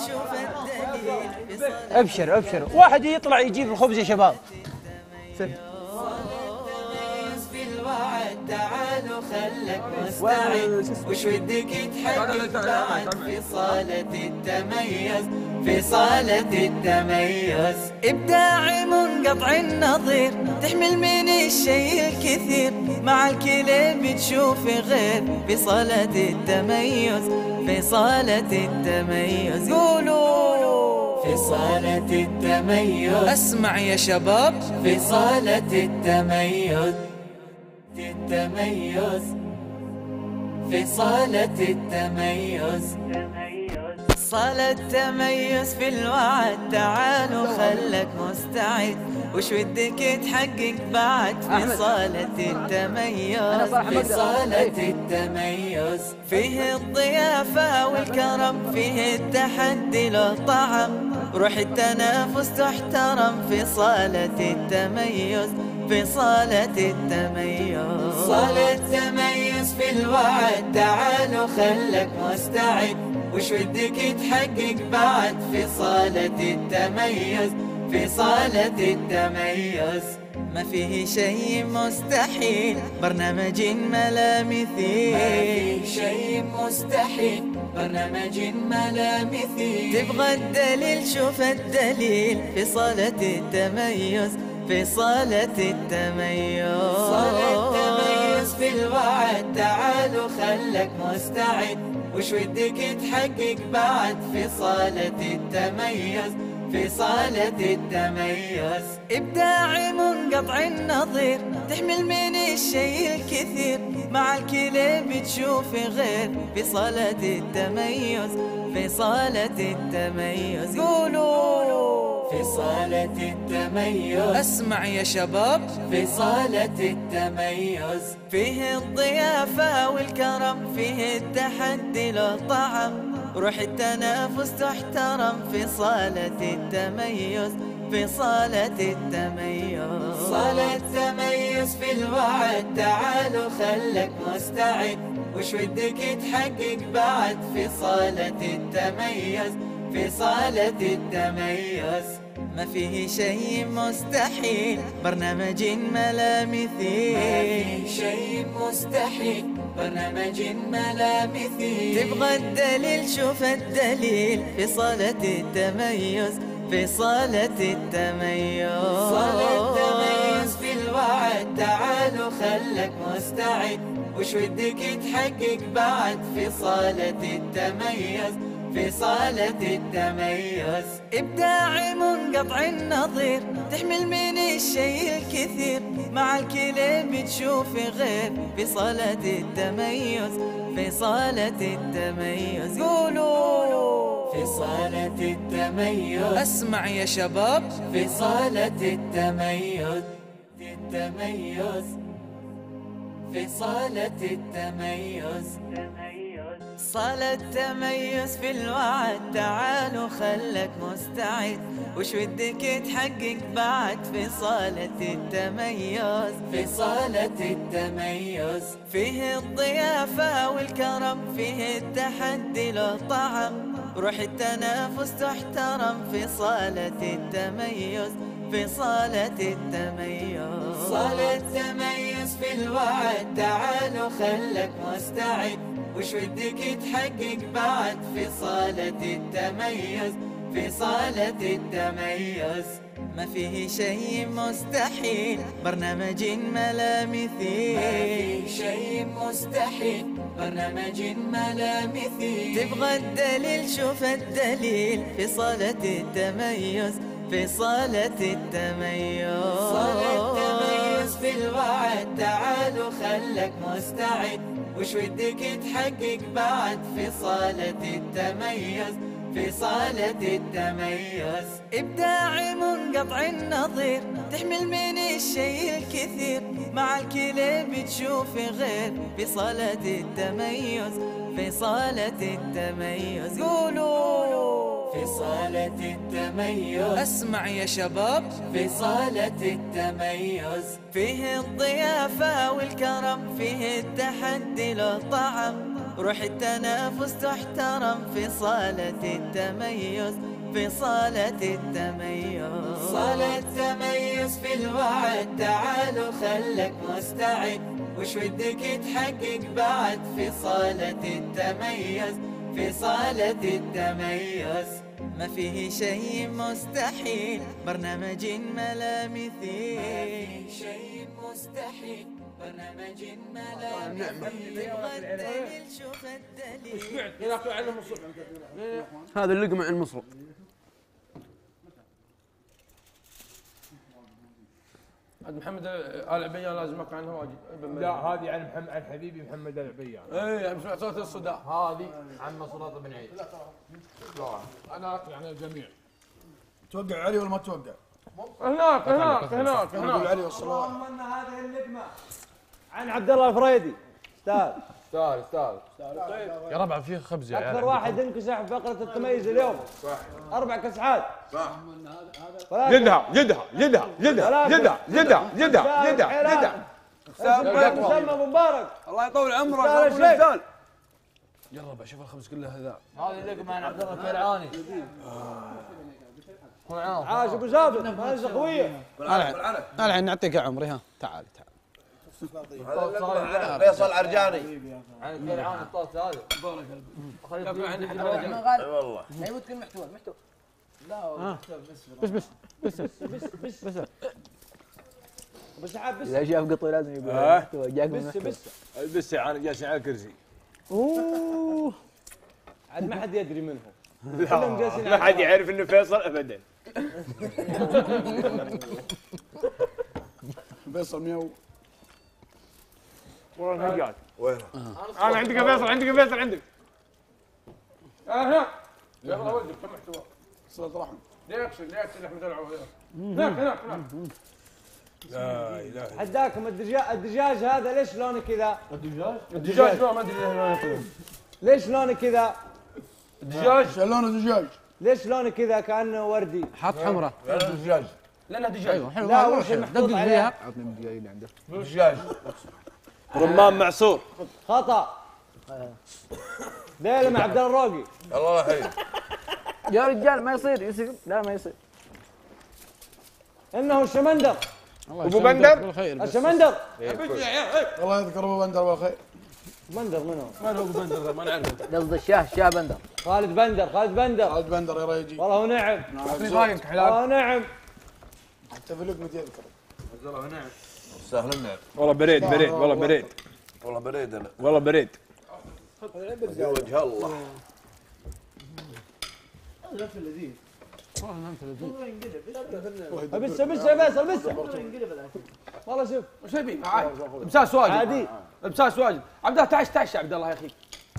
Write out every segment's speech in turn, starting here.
ابشر ابشر، واحد يطلع يجيب الخبز يا شباب. تعالوا خلك مستعد، وش ودك تحقق بعد في صالة التميز، في صالة التميز. إبداعي منقطع النظير، تحمل من الشيء الكثير، مع الكل بتشوف غير، في صالة التميز، في صالة التميز. قولوا في صالة التميز. اسمع يا شباب، في صالة التميز، التميز، في صالة التميز. صالة التميز في الوعد، تعالوا خلك مستعد، وش ودك تحقق بعد في صالة التميز، في صالة التميز. فيه الضيافة والكرم، فيه التحدي له طعم، روح التنافس تحترم، في صالة التميز، في صالة التميز. صالة التميز في الوعد، تعالوا خلك مستعد، وش ودك تحقق بعد في صالة التميز، في صالة التميز. ما فيه شيء مستحيل، برنامج ما لا مثيل، ما فيه شيء مستحيل، برنامج ما لا مثيل. تبغى الدليل، شوف الدليل، في صالة التميز، في صالة التميز. صالة التميز في الوعد، تعالوا خلك مستعد، وش ودك تحقق بعد في صالة التميز، في صالة التميز. إبداعي منقطع النظير، تحمل من الشيء الكثير، مع الكل بتشوف غير، في صالة التميز، في صالة التميز. قولوا في صالة التميز. اسمع يا شباب، في صالة التميز. فيه الضيافة والكرم، فيه التحدي له طعم، روح التنافس تحترم، في صالة التميز، في صالة التميز. صالة التميز في الوعد، تعالوا خلك مستعد، وش ودك تحقق بعد في صالة التميز، في صالة التميز. ما فيه شيء مستحيل، برنامج ما لا مثيل، ما فيه شيء مستحيل، برنامج ما لا مثيل. تبغى الدليل، شوف الدليل، في صالة التميز، في صالة التميز. صالة التميز في الوعد، تعالوا خلك مستعد، وش ودك تحقق بعد في صالة التميز، في صالة التميز. إبداعي منقطع النظير، تحمل من الشيء الكثير، مع الكل بتشوف غير، في صالة التميز، في صالة التميز. قولوا في صالة التميز. اسمع يا شباب، في صالة التميز، التميز، في صالة التميز. صالة التميز في الوعد، تعالوا خلك مستعد، وش ودك تحقق بعد في صالة التميز، في صالة التميز. فيه الضيافة والكرم، فيه التحدي له طعم، روح التنافس تحترم، في صالة التميز، في صالة التميز. صالة التميز في الوعد، تعالوا خلك مستعد، وش ودك تحقق بعد في صالة التميز، في صالة التميز. ما فيه شيء مستحيل، برنامج ما لا مثيل، ما فيه شيء مستحيل، برنامج ما لا مثيل. تبغى الدليل، شوف الدليل، في صالة التميز، في صالة التميز. صالة التميز في الوعد، تعالوا خلك مستعد، وش ودك تحقق بعد في صالة التميز، في صالة التميز. إبداعي منقطع النظير، تحمل من الشيء الكثير، مع الكل بتشوف غير، في صالة التميز، في صالة التميز. قولوا في صالة التميز. اسمع يا شباب، في صالة التميز. فيه الضيافة والكرم، فيه التحدي له طعم، روح التنافس تحترم في صالة التميز، في صالة التميز. صالة التميز في الوعد، تعال وخلك مستعد، وش ودك تحقق بعد في صالة التميز، في صالة التميز. ما فيه شيء مستحيل، برنامج ما لا مثيل. ما فيه شيء مستحيل، برنامج ما لا مثيل. تبغى الدليل شوف الدليل. هذا اللقمة عن مصر. محمد العبيان لازم اقع عنها واجد. لا هذه عن حبيبي محمد العبيان. اي سمعت صوت الصداع. هذه عن مصرات بن عيد. لا انا يعني الجميع. توقع علي ولا ما توقع؟ هناك هناك هناك نقول علي اللهم ان هذه اللقمه عن عبد الله الفريدي. استاذ استاذ يا ربع فيه خبز يا عيال. اكثر واحد انكسح في فقره التميز اليوم. صح 4 كسحات. صح. جدها جدها جدها جدها جدها جدها جدها جدها. مسمى مبارك. الله يطول عمرك ابو الرجال. يلا بشوف الخبز كله هذا. هذه لقمه عن عبد الله الكيلعاني. عاش ابو جابر مالزه قويه. الحين نعطيك يا عمري. ها تعال تعال. فيصل عرجاني عن الكيلعاني الطاس هذا. بارك الله. والله ايوه تكون محتوى لا بس بس بس بس بس بس ابو سحاب بس. اذا شاف قطوي لازم يقول محتوى. جاك بس بس بس جالسين على الكرسي. اوه عاد ما حد يدري منهم. ما حد يعرف انه فيصل ابدا. فيصل مياو. والله الهجاج. وينه؟ انا عندك يا فيصل عندك يا فيصل عندك. هنا يلا ولدك كم محتوى. صلة رحم. ليكشن احمد العوض. هناك هناك هناك. لا اله. حداكم الدجاج هذا ليش لونه كذا؟ الدجاج ما ادري ليش لونه كذا؟ الدجاج لونه دجاج. ليش لونه كذا كانه وردي؟ حط حمره. دجاج. لانها دجاج. ايوه حلو. لا وش محطوط دقق عليه؟ فيها. عطني الدقايق اللي عندك. دجاج. رمان معصور. خطا. ليلى مع عبد الله الروقي. الله يحييك. يا رجال ما يصير لا ما يصير. انه الشمندر. ابو بندر. بالخير. الشمندر. الله يذكر ابو بندر بالخير. بندر منو؟ من هو ابو بندر ما نعرفه. قصد الشاه بندر. خالد بندر. خالد بندر يا ريجي. والله هو نعم. رايك حلال. والله نعم. حتى في لقمة يذكر. والله نعم. سهل النعم. والله بريد والله بريد. والله بريد انا. والله بريد. وجه الله. بس يا فيصل بس. والله شوف. وش يبي؟ لبساس واجد. عادي. لبساس واجد. عبد الله تعش يا عبد الله يا اخي.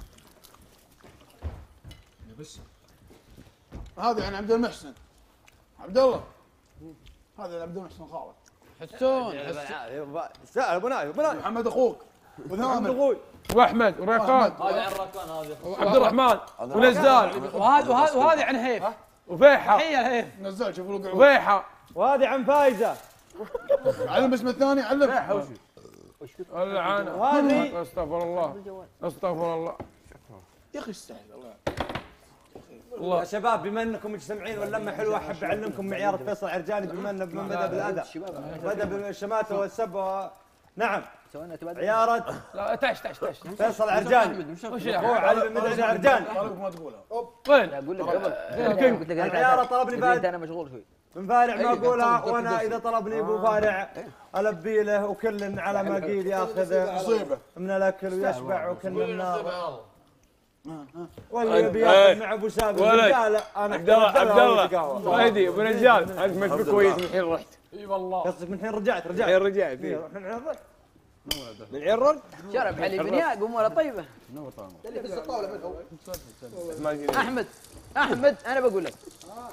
هذه عن عبد المحسن. عبد الله. هذا عن عبد المحسن خالد. حسون. سهل ابو نايف محمد اخوك. وثامر. واحمد وريفان. هذا عن الركان هذا. وعبد الرحمن ونزال. وهذه عن هيف. وفيحة. هي الهيف. نزال شوفوا له قعود. وفيحة. وهذه عن فايزه. علم اسم الثاني علم. اللعنة. وهذه استغفر الله. استغفر الله. يا اخي استحي الله. يا شباب بما انكم مجتمعين واللمه حلوه احب اعلمكم معيار فيصل عرجاني بما انه بدا بالاذى. بدا بالشماته والسب نعم. عيارة لا تعش فيصل عرجاني. وش هو علي بن مدعي عرجاني. ما تقولها. وين؟ اقول لك قبل. العيارة طلبني بعد. انا مشغول شوي. من فارع ما اقولها وانا اذا طلبني ابو فارع البي له وكل على ما قيل ياخذ مصيبه من الاكل ويشبع وكل النار. واللي يبي ياخذ مع ابو سابق قال انا عبد الله هيدي ابو نجال انت مشبك كويس من الحين رحت. اي والله. قصدك من الحين رجعت الحين رجعت. من عرض شرب علي بنياء اموره طيبه. احمد انا بقول لك.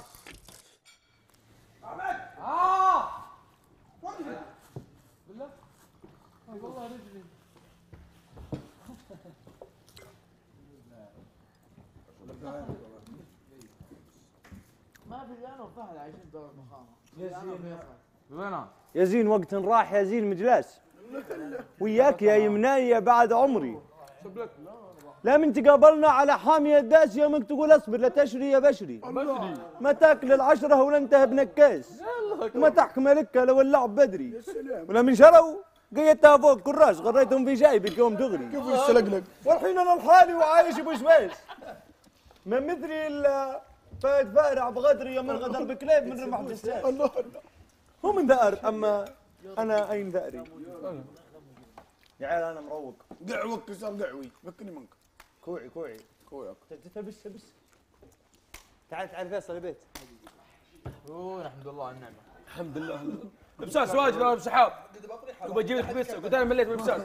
يزين وقت راح يزين مجلس وياك يا يمناية بعد عمري لا من تقابلنا على حامية الداس يومك تقول اصبر لا تشري يا بشري ما تاكل العشرة ولا انتهى بنكاس وما تحكم لك لو اللعب بدري ولا من شروا قيدتها فوق كراش غريتهم في جايبك يوم دغري كيف يستلقلق؟ والحين انا لحالي وعايش بوشماش من مثلي فايد فارع بغدري يوم الغدر بكليب من رمح جساس الله هو من ذأر اما انا اين ذأري يا عيال انا مروق قعوك صار قعوي فكني منك كوعي كويك بس تعال فيصل البيت الحمد لله على النعمه. الحمد لله. بساس واجد ولا بسحاب. وبجيب لك بيتزا قلت انا مليت من بساس.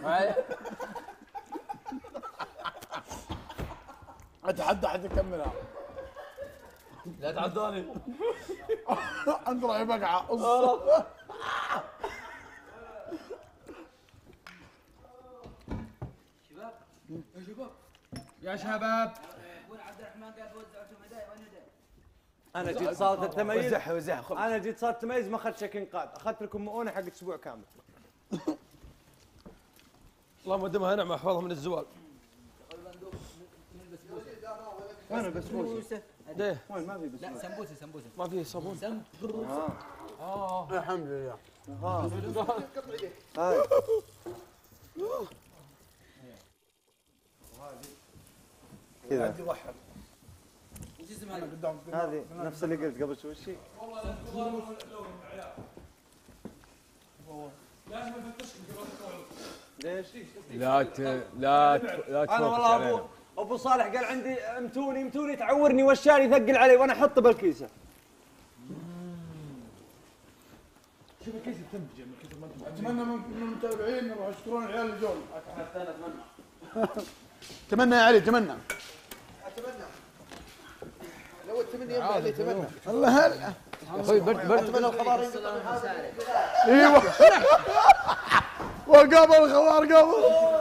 اتحدى حد يكملها. لا تعداني. انت راح بقعه يا شباب. انا جيت صارت التمييز انا جيت صارت التمييز ما اخذت شيك انقاذ اخذت لكم مؤونه حق اسبوع كامل اللهم دمها نعمه احفظها من الزوال. وين البسبوسه؟ ليه؟ وين ما في بسبوسه؟ لا سمبوسه ما في صابون. الحمد لله. هاي كذا هذه نفس اللي قلت قبل شوي شيء ليش؟ لا انا تفوكس والله علينا. ابو صالح قال عندي امتوني تعورني والشاري يثقل علي وانا احطه بالكيسه شوف الكيس تنفجر من كثر ما انت اتمنى من المتابعين يروحوا يشكرون العيال اللي جون. حتى انا اتمنى يا علي اتمنى لو التمني ينفع عليه تمنى. الله هلا يا اخوي برد اتمنى الخبر ايوه وقابل الخبر قبل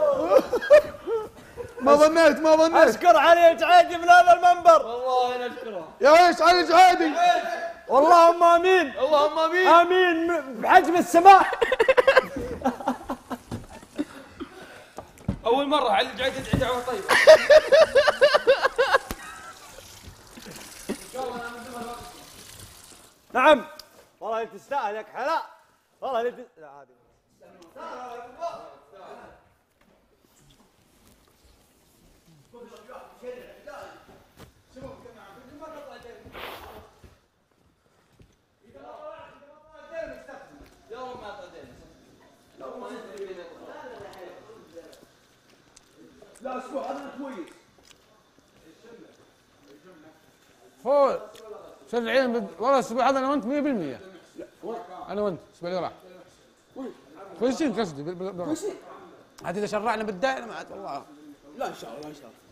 ما ظنيت اشكر علي جعيدي من هذا المنبر والله انا اشكره. يا ايش علي جعيدي اللهم امين اللهم امين. امين بحجم السماء اول مره علي قاعد يدعي دعوه طيبه. نعم والله انت تستاهل ياك حلا والله انت لا هذه لا اسبوع انا كويس فول شرعين والله الاسبوع هذا انا وانت 100%. انا وانت الاسبوع اللي راح كويسين قصدي كويسين عاد اذا شرعنا بالدائره ما عاد والله لا ان شاء الله ان شاء الله.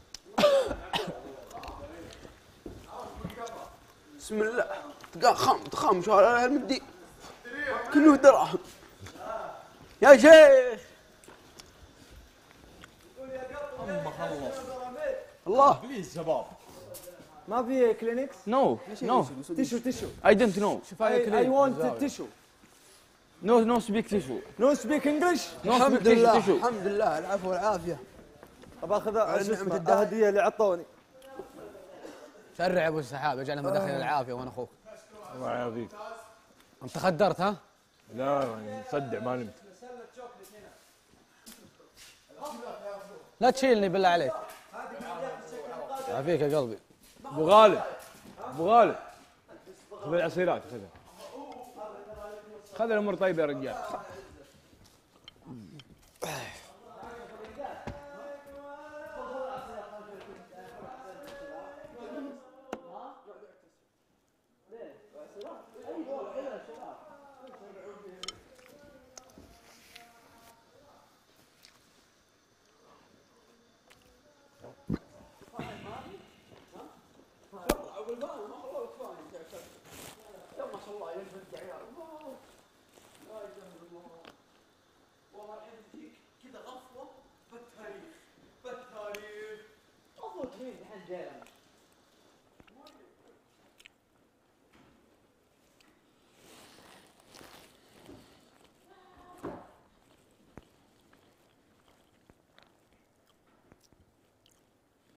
بسم الله تخام شوارع المدي كله دراهم يا شيخ. الله بليز شباب ما في كلينكس نو تيشو اي دونت نو اي وونت تيشو نو سبيك تيشو نو سبيك انجلش الحمد لله الحمد لله العفو والعافيه. باخذ الهديه اللي عطوني شرع ابو السحاب اجعل مدخل العافيه وانا اخوك. الله يعافيك. انت خدرت ها؟ لا مصدع ما نمت. لا تشيلني بالله عليك. يعافيك يا قلبي. ابو غالب خذ العصيرات خذ الامور طيبه يا رجال. كذا غفوه بالتاريخ افضل مين الحين جاي